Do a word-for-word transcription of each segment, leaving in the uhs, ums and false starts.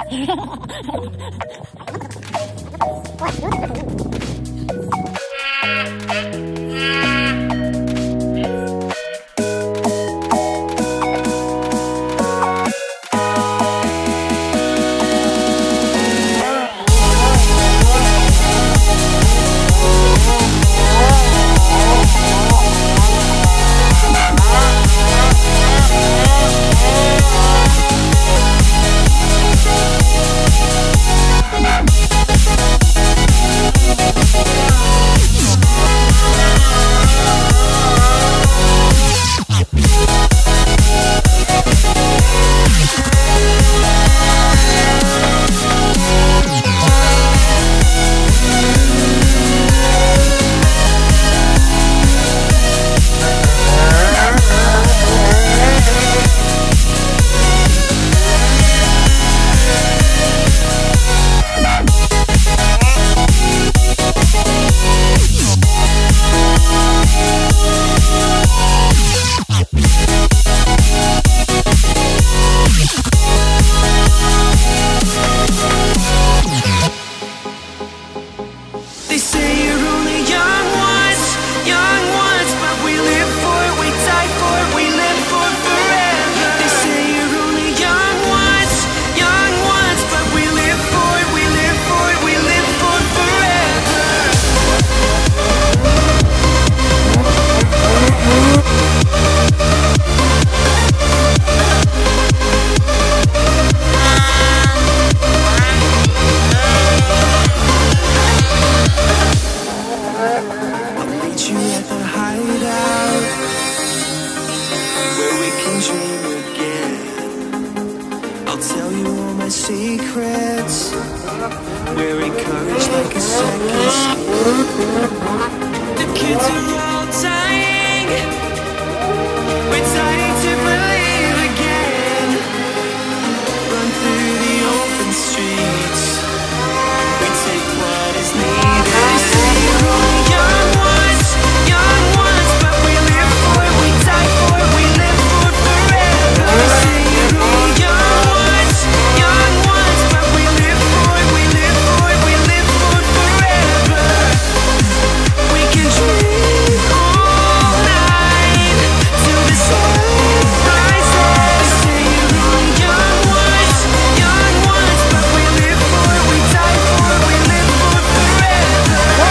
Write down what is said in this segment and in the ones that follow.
secrets. We're encouraged like a second skin. The kids are all dying. We're dying to believe again. Run through the open streets. We take what is needed. They say you're only young ones, young ones, but we live for it, we die for it, we live for it forever. They say you're only young ones, young ones, but we live for it, we live for it, we live for it forever. We can dream all night till the sun rises. They say you're only young ones, young ones, but we live for it, we die for it, we live for it forever.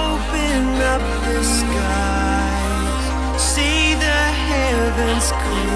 Sky, see the heavens clear.